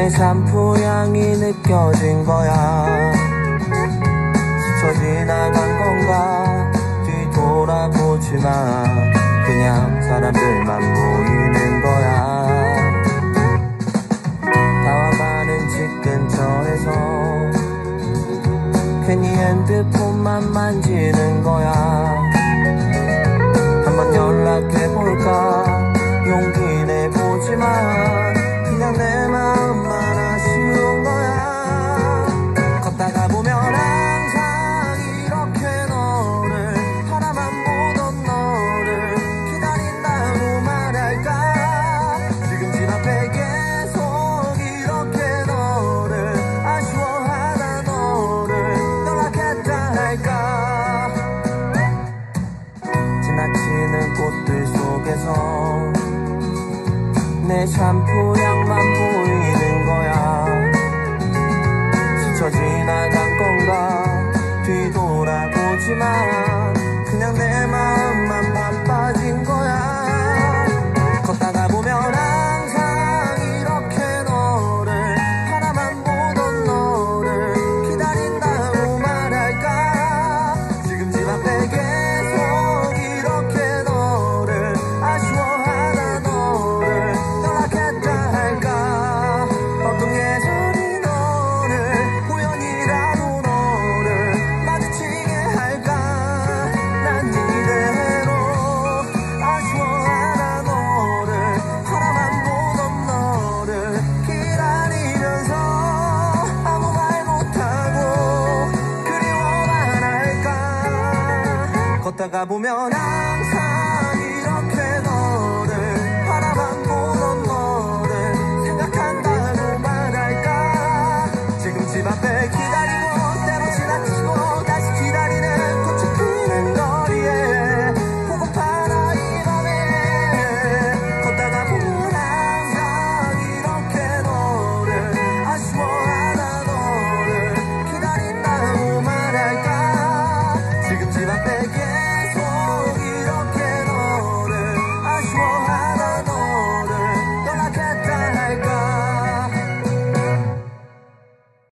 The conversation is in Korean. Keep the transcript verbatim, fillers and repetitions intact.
내 샴푸 향이 느껴진 거야. 스쳐 지나간 건가 뒤돌아보지만 그냥 사람들만 보이는 거야. 다와가는 집 근처에서 괜히 핸드폰만 만지는 거야. 한번 연락해볼까 용기 내보지만 그냥 내 마음만 아쉬운 거야. 걷다가 보면 항상 이렇게 너를 바라만 보던 너를 기다린다고 말할까. 지금 집 앞에 계속 이렇게 너를 아쉬워하다 너를 연락했다 할까. 지나치는 꽃들 속에서 내 샴푸 향만 보이는 거야. 스쳐 지나간 건가 뒤돌아보지만 그냥 내 마음만 바빠진 거야. 걷다가 보면 항상 이렇게 너를 바라만 보던 너를 기다린다고 말할까. 지금 집 앞에 계속 이렇게 너를 아쉬워하다 너를 연락했다 할까. 어떤 예전이 너를 우연이라도 너를 마주치게 할까. 난 이대로 아쉬워하다 너를 바라만 보던 너를 기다리면서 아무 말 못하고 그리워만 할까. 걷다가 보면